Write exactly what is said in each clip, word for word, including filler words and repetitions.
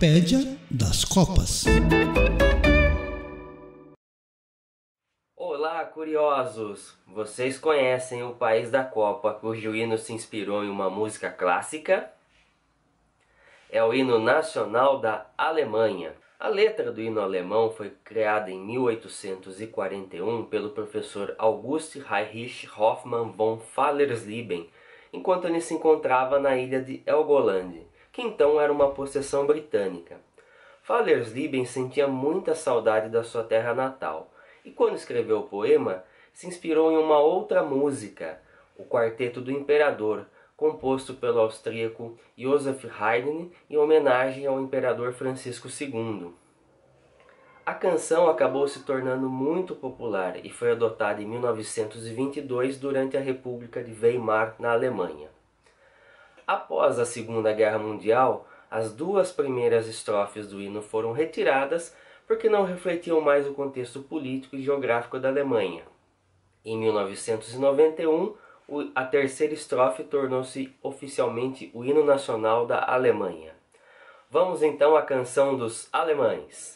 Enciclopédia das Copas. Olá, curiosos! Vocês conhecem o país da Copa cujo hino se inspirou em uma música clássica? É o hino nacional da Alemanha. A letra do hino alemão foi criada em mil oitocentos e quarenta e um pelo professor August Heinrich Hoffmann von Fallersleben, enquanto ele se encontrava na ilha de Helgoland, que então era uma possessão britânica. Fallersleben sentia muita saudade da sua terra natal, e quando escreveu o poema, se inspirou em uma outra música, o Quarteto do Imperador, composto pelo austríaco Joseph Haydn em homenagem ao imperador Francisco segundo. A canção acabou se tornando muito popular e foi adotada em mil novecentos e vinte e dois durante a República de Weimar, na Alemanha. Após a Segunda Guerra Mundial, as duas primeiras estrofes do hino foram retiradas porque não refletiam mais o contexto político e geográfico da Alemanha. Em mil novecentos e noventa e um, a terceira estrofe tornou-se oficialmente o hino nacional da Alemanha. Vamos então à canção dos alemães.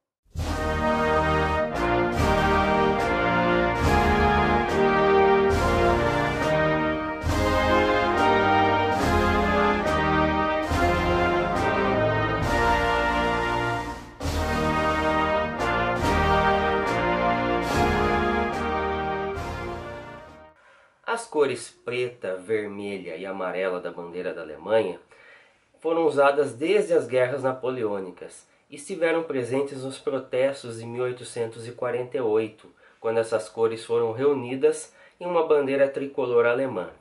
As cores preta, vermelha e amarela da bandeira da Alemanha foram usadas desde as guerras napoleônicas e estiveram presentes nos protestos em mil oitocentos e quarenta e oito, quando essas cores foram reunidas em uma bandeira tricolor alemã.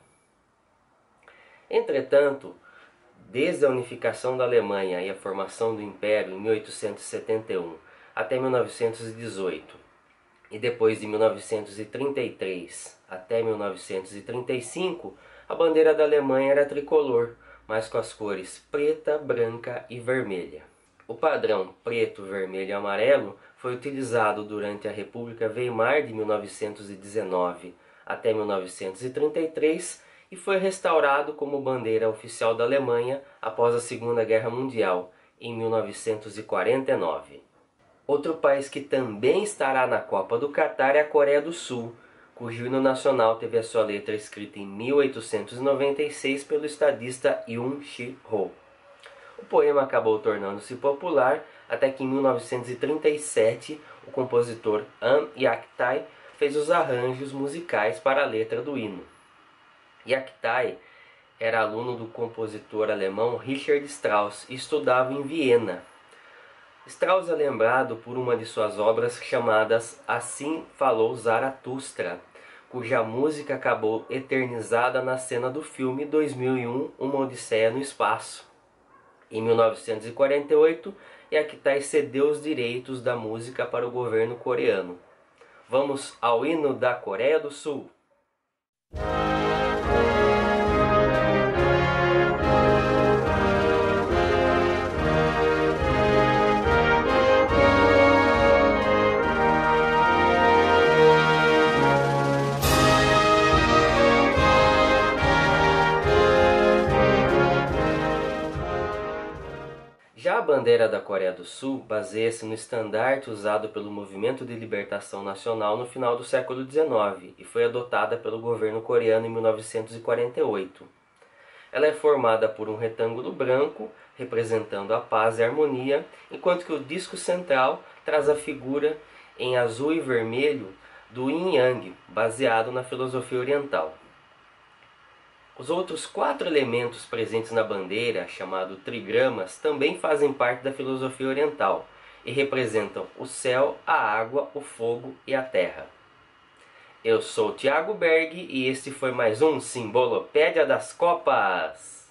Entretanto, desde a unificação da Alemanha e a formação do Império em mil oitocentos e setenta e um até mil novecentos e dezoito, e depois de mil novecentos e trinta e três até mil novecentos e trinta e cinco, a bandeira da Alemanha era tricolor, mas com as cores preta, branca e vermelha. O padrão preto, vermelho e amarelo foi utilizado durante a República Weimar de mil novecentos e dezenove até mil novecentos e trinta e três e foi restaurado como bandeira oficial da Alemanha após a Segunda Guerra Mundial, em mil novecentos e quarenta e nove. Outro país que também estará na Copa do Catar é a Coreia do Sul, cujo hino nacional teve a sua letra escrita em mil oitocentos e noventa e seis pelo estadista Yoon Si-ho. O poema acabou tornando-se popular até que em mil novecentos e trinta e sete o compositor An Yak-tae fez os arranjos musicais para a letra do hino. Yak-tae era aluno do compositor alemão Richard Strauss e estudava em Viena. Strauss é lembrado por uma de suas obras chamadas Assim Falou Zaratustra, cuja música acabou eternizada na cena do filme dois mil e um, Uma Odisseia no Espaço. Em mil novecentos e quarenta e oito, Yak-tae cedeu os direitos da música para o governo coreano. Vamos ao hino da Coreia do Sul. Já a bandeira da Coreia do Sul baseia-se no estandarte usado pelo Movimento de Libertação Nacional no final do século dezenove e foi adotada pelo governo coreano em mil novecentos e quarenta e oito. Ela é formada por um retângulo branco, representando a paz e a harmonia, enquanto que o disco central traz a figura em azul e vermelho do Yin Yang, baseado na filosofia oriental. Os outros quatro elementos presentes na bandeira, chamados trigramas, também fazem parte da filosofia oriental e representam o céu, a água, o fogo e a terra. Eu sou Thiago Berg e este foi mais um Simbolopédia das Copas!